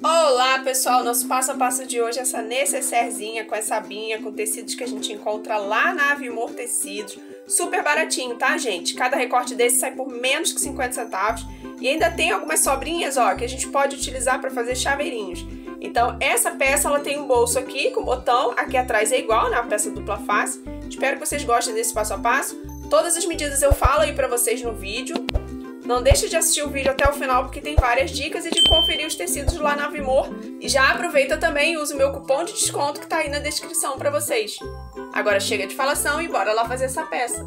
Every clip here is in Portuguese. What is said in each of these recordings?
Olá pessoal, nosso passo a passo de hoje é essa necessairezinha com essa abinha, com tecidos que a gente encontra lá na Avimor Tecidos. Super baratinho, tá gente? Cada recorte desse sai por menos que 50 centavos e ainda tem algumas sobrinhas, ó, que a gente pode utilizar para fazer chaveirinhos. Então essa peça ela tem um bolso aqui com botão, aqui atrás é igual, né, a peça dupla face. Espero que vocês gostem desse passo a passo. Todas as medidas eu falo aí para vocês no vídeo. Não deixe de assistir o vídeo até o final porque tem várias dicas e de conferir os tecidos lá na Avimor. E já aproveita também e usa o meu cupom de desconto que tá aí na descrição para vocês. Agora chega de falação e bora lá fazer essa peça.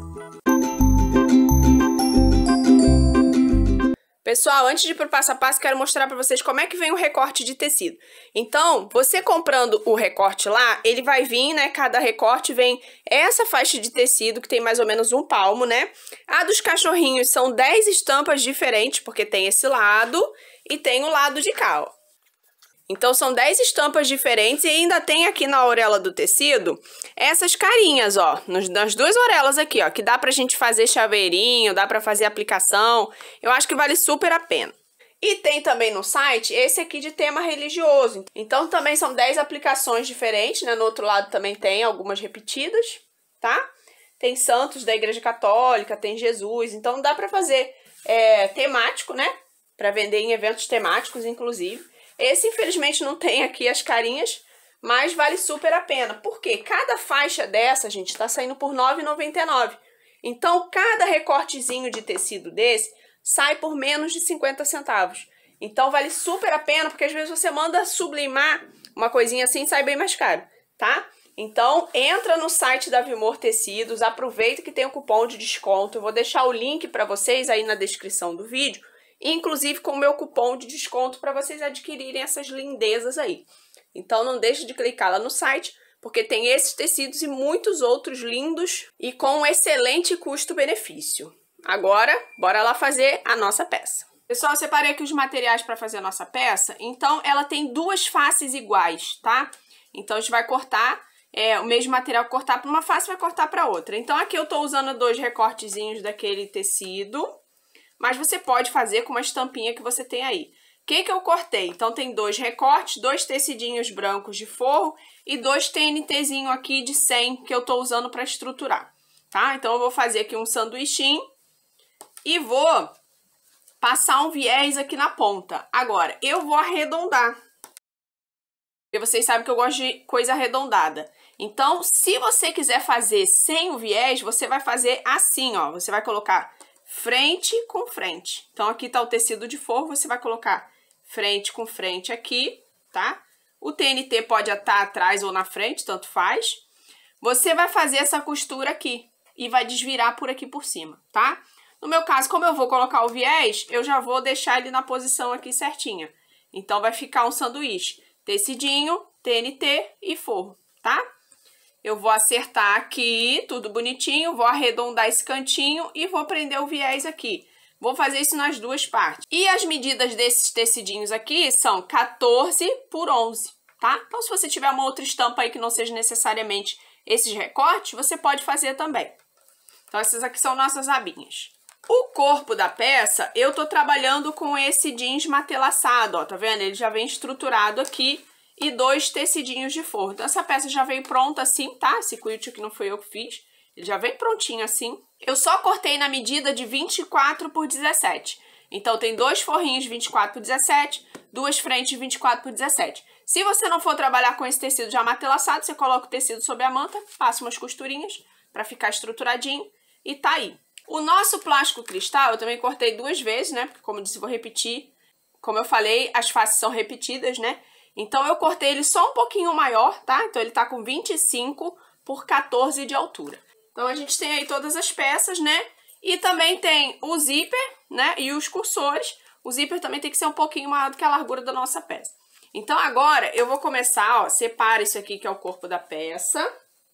Pessoal, antes de ir pro passo a passo, quero mostrar para vocês como é que vem o recorte de tecido. Então, você comprando o recorte lá, ele vai vir, né? Cada recorte vem essa faixa de tecido, que tem mais ou menos um palmo, né? A dos cachorrinhos são 10 estampas diferentes, porque tem esse lado e tem o lado de cá, ó. Então, são 10 estampas diferentes e ainda tem aqui na orelha do tecido essas carinhas, ó, nas duas orelhas aqui, ó, que dá pra gente fazer chaveirinho, dá pra fazer aplicação. Eu acho que vale super a pena. E tem também no site esse aqui de tema religioso. Então, também são 10 aplicações diferentes, né? No outro lado também tem algumas repetidas, tá? Tem santos da Igreja Católica, tem Jesus. Então, dá pra fazer temático, né? Pra vender em eventos temáticos, inclusive. Esse, infelizmente, não tem aqui as carinhas, mas vale super a pena. Porque cada faixa dessa, gente, tá saindo por R$ 9,99. Então, cada recortezinho de tecido desse sai por menos de 50 centavos. Então, vale super a pena, porque às vezes você manda sublimar uma coisinha assim e sai bem mais caro, tá? Então, entra no site da Avimor Tecidos, aproveita que tem o cupom de desconto. Eu vou deixar o link para vocês aí na descrição do vídeo. Inclusive com o meu cupom de desconto para vocês adquirirem essas lindezas aí. Então não deixe de clicar lá no site, porque tem esses tecidos e muitos outros lindos e com um excelente custo-benefício. Agora, bora lá fazer a nossa peça. Pessoal, eu separei aqui os materiais para fazer a nossa peça. Então ela tem duas faces iguais, tá? Então a gente vai cortar o mesmo material que cortar para uma face, vai cortar para outra. Então aqui eu tô usando 2 recortezinhos daquele tecido. Mas você pode fazer com uma estampinha que você tem aí. O que eu cortei? Então, tem 2 recortes, 2 tecidinhos brancos de forro e 2 TNTzinho aqui de 100 que eu tô usando para estruturar, tá? Então, eu vou fazer aqui um sanduichinho e vou passar um viés aqui na ponta. Agora, eu vou arredondar. Porque vocês sabem que eu gosto de coisa arredondada. Então, se você quiser fazer sem o viés, você vai fazer assim, ó. Você vai colocar frente com frente. Então, aqui tá o tecido de forro, você vai colocar frente com frente aqui, tá? O TNT pode estar atrás ou na frente, tanto faz. Você vai fazer essa costura aqui e vai desvirar por aqui por cima, tá? No meu caso, como eu vou colocar o viés, eu já vou deixar ele na posição aqui certinha. Então, vai ficar um sanduíche. Tecidinho, TNT e forro, tá? Eu vou acertar aqui, tudo bonitinho, vou arredondar esse cantinho e vou prender o viés aqui. Vou fazer isso nas duas partes. E as medidas desses tecidinhos aqui são 14 por 11, tá? Então, se você tiver uma outra estampa aí que não seja necessariamente esses recortes, você pode fazer também. Então, essas aqui são nossas abinhas. O corpo da peça, eu tô trabalhando com esse jeans matelaçado, ó, tá vendo? Ele já vem estruturado aqui. E 2 tecidinhos de forro. Então, essa peça já veio pronta assim, tá? Esse quilt que não foi eu que fiz. Ele já vem prontinho assim. Eu só cortei na medida de 24 por 17. Então, tem 2 forrinhos de 24 por 17, 2 frentes de 24 por 17. Se você não for trabalhar com esse tecido já matelaçado, você coloca o tecido sobre a manta, passa umas costurinhas pra ficar estruturadinho e tá aí. O nosso plástico cristal, eu também cortei 2 vezes, né? Porque, como eu disse, vou repetir. Como eu falei, as faces são repetidas, né? Então, eu cortei ele só um pouquinho maior, tá? Então, ele tá com 25 por 14 de altura. Então, a gente tem aí todas as peças, né? E também tem o zíper, né? E os cursores. O zíper também tem que ser um pouquinho maior do que a largura da nossa peça. Então, agora, eu vou começar, ó, separa isso aqui que é o corpo da peça,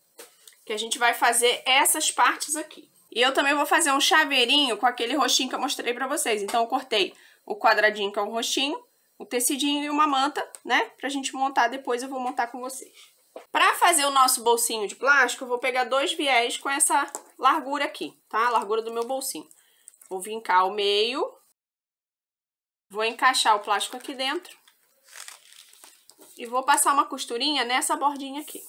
que a gente vai fazer essas partes aqui. E eu também vou fazer um chaveirinho com aquele roxinho que eu mostrei pra vocês. Então, eu cortei o quadradinho que é um roxinho, o tecidinho e uma manta, né? Pra gente montar, depois eu vou montar com vocês. Pra fazer o nosso bolsinho de plástico, eu vou pegar 2 viés com essa largura aqui, tá? A largura do meu bolsinho. Vou vincar o meio. Vou encaixar o plástico aqui dentro. E vou passar uma costurinha nessa bordinha aqui.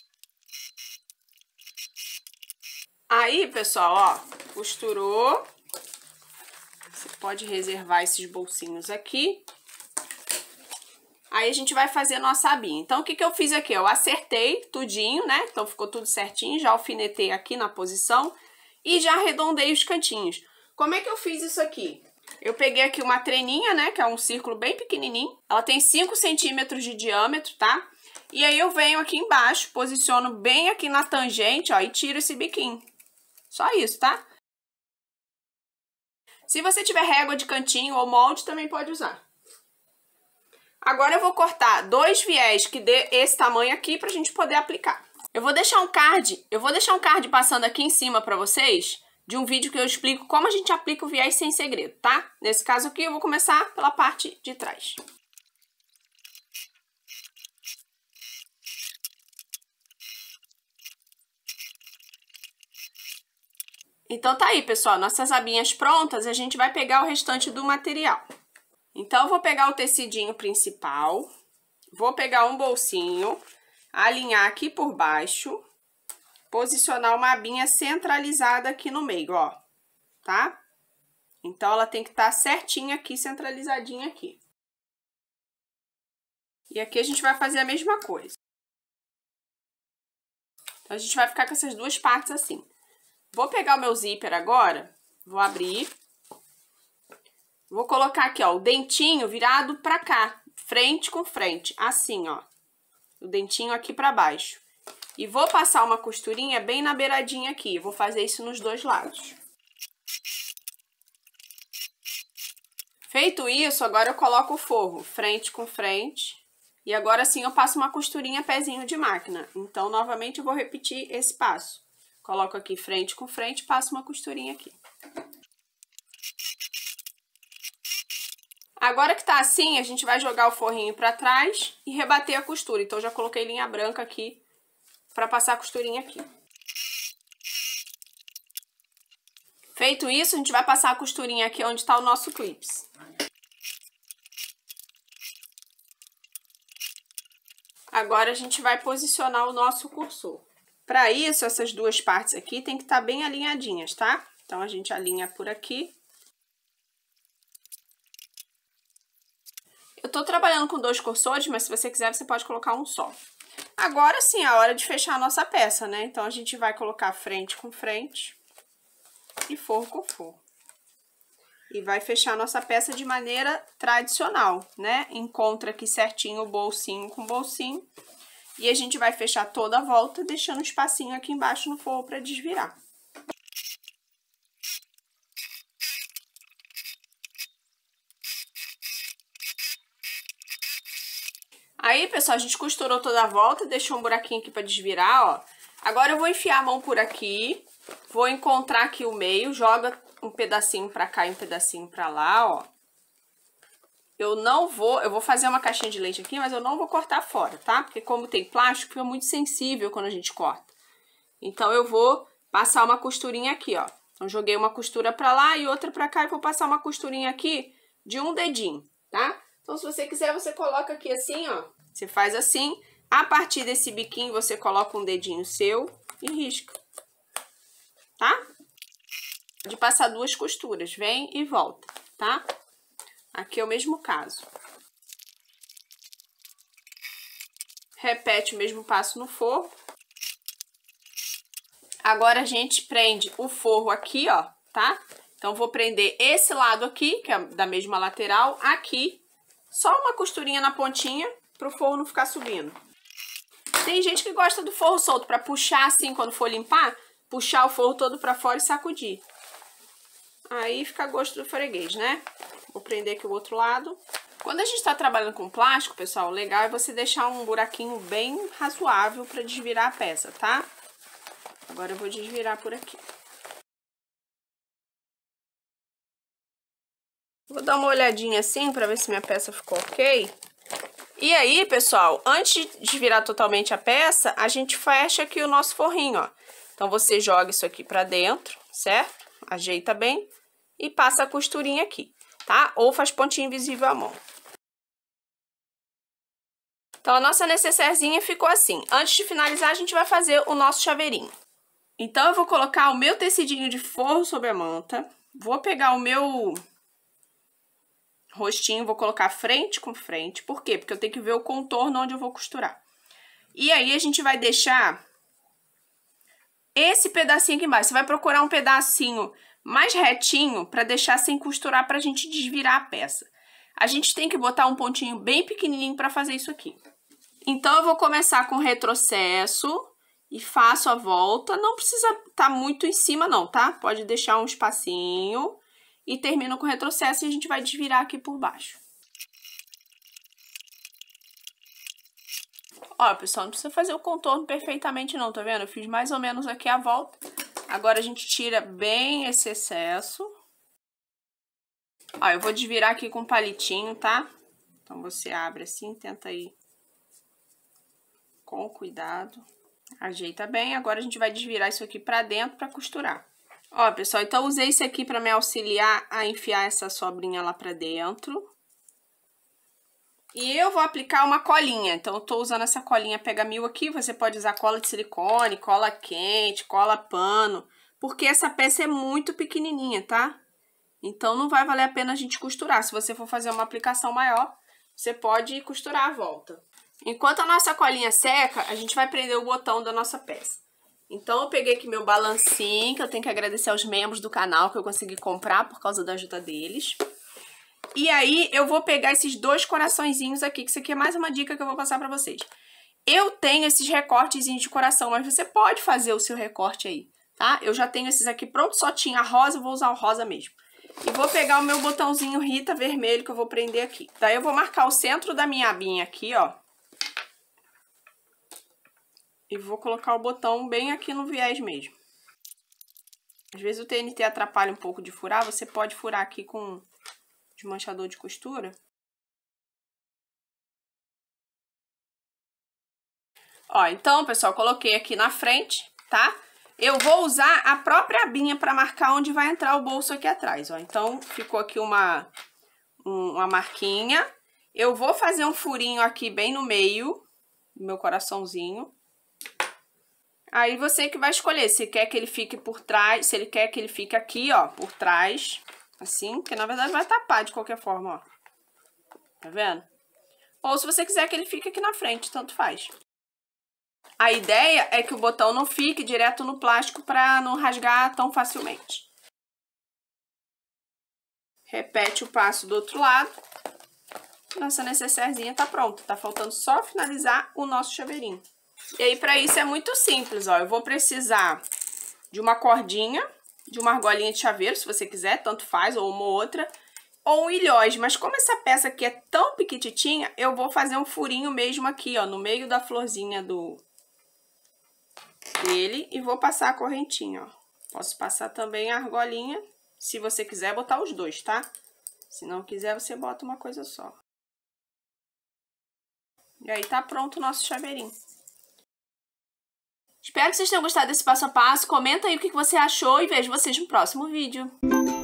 Aí, pessoal, ó, costurou. Você pode reservar esses bolsinhos aqui. Aí a gente vai fazer a nossa abinha. Então, o que eu fiz aqui? Eu acertei tudinho, né? Então, ficou tudo certinho. Já alfinetei aqui na posição e já arredondei os cantinhos. Como é que eu fiz isso aqui? Eu peguei aqui uma treninha, né? Que é um círculo bem pequenininho. Ela tem 5 centímetros de diâmetro, tá? E aí eu venho aqui embaixo, posiciono bem aqui na tangente, ó, e tiro esse biquinho. Só isso, tá? Se você tiver régua de cantinho ou molde, também pode usar. Agora eu vou cortar 2 viés que dê esse tamanho aqui pra gente poder aplicar. Eu vou deixar um card passando aqui em cima pra vocês, de um vídeo que eu explico como a gente aplica o viés sem segredo, tá? Nesse caso aqui eu vou começar pela parte de trás. Então tá aí, pessoal, nossas abinhas prontas, a gente vai pegar o restante do material. Então, eu vou pegar o tecidinho principal, vou pegar um bolsinho, alinhar aqui por baixo, posicionar uma abinha centralizada aqui no meio, ó, tá? Então, ela tem que estar certinha aqui, centralizadinha aqui. E aqui a gente vai fazer a mesma coisa. Então, a gente vai ficar com essas duas partes assim. Vou pegar o meu zíper agora, vou abrir. Vou colocar aqui, ó, o dentinho virado pra cá, frente com frente, assim, ó. O dentinho aqui pra baixo. E vou passar uma costurinha bem na beiradinha aqui. Vou fazer isso nos dois lados. Feito isso, agora eu coloco o forro frente com frente. E agora sim eu passo uma costurinha pezinho de máquina. Então, novamente, eu vou repetir esse passo. Coloco aqui frente com frente, passo uma costurinha aqui. Agora que tá assim, a gente vai jogar o forrinho pra trás e rebater a costura. Então, eu já coloquei linha branca aqui pra passar a costurinha aqui. Feito isso, a gente vai passar a costurinha aqui onde tá o nosso clips. Agora, a gente vai posicionar o nosso cursor. Pra isso, essas duas partes aqui tem que estar bem alinhadinhas, tá? Então, a gente alinha por aqui. Eu tô trabalhando com 2 cursores, mas se você quiser, você pode colocar um só. Agora sim, é a hora de fechar a nossa peça, né? Então, a gente vai colocar frente com frente e forro com forro. E vai fechar a nossa peça de maneira tradicional, né? Encontra aqui certinho o bolsinho com bolsinho. E a gente vai fechar toda a volta, deixando um espacinho aqui embaixo no forro para desvirar. Aí, pessoal, a gente costurou toda a volta, deixou um buraquinho aqui para desvirar, ó. Agora eu vou enfiar a mão por aqui, vou encontrar aqui o meio, joga um pedacinho para cá e um pedacinho para lá, ó. Eu vou fazer uma caixinha de leite aqui, mas eu não vou cortar fora, tá? Porque como tem plástico, fica muito sensível quando a gente corta. Então, eu vou passar uma costurinha aqui, ó. Então, joguei uma costura pra lá e outra pra cá e vou passar uma costurinha aqui de um dedinho, tá? Então, se você quiser, você coloca aqui assim, ó. Você faz assim. A partir desse biquinho, você coloca um dedinho seu e risca, tá? De passar 2 costuras, vem e volta, tá? Aqui é o mesmo caso. Repete o mesmo passo no forro. Agora, a gente prende o forro aqui, ó, tá? Então, vou prender esse lado aqui, que é da mesma lateral, aqui. Só uma costurinha na pontinha, pro forro não ficar subindo. Tem gente que gosta do forro solto, pra puxar assim, quando for limpar, puxar o forro todo pra fora e sacudir. Aí, fica a gosto do freguês, né? Vou prender aqui o outro lado. Quando a gente tá trabalhando com plástico, pessoal, o legal é você deixar um buraquinho bem razoável pra desvirar a peça, tá? Agora eu vou desvirar por aqui. Vou dar uma olhadinha assim pra ver se minha peça ficou ok. E aí, pessoal, antes de desvirar totalmente a peça, a gente fecha aqui o nosso forrinho, ó. Então, você joga isso aqui pra dentro, certo? Ajeita bem e passa a costurinha aqui, tá? Ou faz pontinho invisível à mão. Então, a nossa necessairezinha ficou assim. Antes de finalizar, a gente vai fazer o nosso chaveirinho. Então, eu vou colocar o meu tecidinho de forro sobre a manta. Vou pegar o meu rostinho, vou colocar frente com frente. Por quê? Porque eu tenho que ver o contorno onde eu vou costurar. E aí, a gente vai deixar esse pedacinho aqui embaixo. Você vai procurar um pedacinho mais retinho para deixar sem costurar pra gente desvirar a peça. A gente tem que botar um pontinho bem pequenininho para fazer isso aqui. Então, eu vou começar com retrocesso e faço a volta. Não precisa estar muito em cima não, tá? Pode deixar um espacinho e termino com retrocesso e a gente vai desvirar aqui por baixo. Ó, pessoal, não precisa fazer o contorno perfeitamente não, tá vendo? Eu fiz mais ou menos aqui a volta. Agora, a gente tira bem esse excesso. Ó, eu vou desvirar aqui com um palitinho, tá? Então, você abre assim, tenta ir com cuidado. Ajeita bem. Agora, a gente vai desvirar isso aqui pra dentro pra costurar. Ó, pessoal, então, usei isso aqui pra me auxiliar a enfiar essa sobrinha lá pra dentro. E eu vou aplicar uma colinha. Então, eu tô usando essa colinha Pega Mil aqui. Você pode usar cola de silicone, cola quente, cola pano. Porque essa peça é muito pequenininha, tá? Então, não vai valer a pena a gente costurar. Se você for fazer uma aplicação maior, você pode costurar a volta. Enquanto a nossa colinha seca, a gente vai prender o botão da nossa peça. Então, eu peguei aqui meu balancinho, que eu tenho que agradecer aos membros do canal, que eu consegui comprar por causa da ajuda deles. E aí, eu vou pegar esses dois coraçõezinhos aqui, que isso aqui é mais uma dica que eu vou passar pra vocês. Eu tenho esses recortezinhos de coração, mas você pode fazer o seu recorte aí, tá? Eu já tenho esses aqui prontos, só tinha rosa, eu vou usar o rosa mesmo. E vou pegar o meu botãozinho Rita vermelho que eu vou prender aqui. Daí eu vou marcar o centro da minha abinha aqui, ó. E vou colocar o botão bem aqui no viés mesmo. Às vezes o TNT atrapalha um pouco de furar, você pode furar aqui com desmanchador de costura. Ó, então, pessoal, coloquei aqui na frente, tá? Eu vou usar a própria abinha para marcar onde vai entrar o bolso aqui atrás, ó. Então, ficou aqui uma marquinha. Eu vou fazer um furinho aqui bem no meio do meu coraçãozinho. Aí, você que vai escolher se quer que ele fique por trás, se ele quer que ele fique aqui, ó, por trás, assim, que na verdade vai tapar de qualquer forma, ó. Tá vendo? Ou se você quiser que ele fique aqui na frente, tanto faz. A ideia é que o botão não fique direto no plástico para não rasgar tão facilmente. Repete o passo do outro lado. Nossa necessairezinha tá pronta. Tá faltando só finalizar o nosso chaveirinho. E aí, para isso é muito simples, ó. Eu vou precisar de uma cordinha, de uma argolinha de chaveiro, se você quiser, tanto faz, ou uma ou outra, ou um ilhós. Mas como essa peça aqui é tão pequititinha, eu vou fazer um furinho mesmo aqui, ó, no meio da florzinha dele e vou passar a correntinha, ó. Posso passar também a argolinha, se você quiser botar os dois, tá? Se não quiser, você bota uma coisa só. E aí, tá pronto o nosso chaveirinho. Espero que vocês tenham gostado desse passo a passo. Comenta aí o que você achou e vejo vocês no próximo vídeo.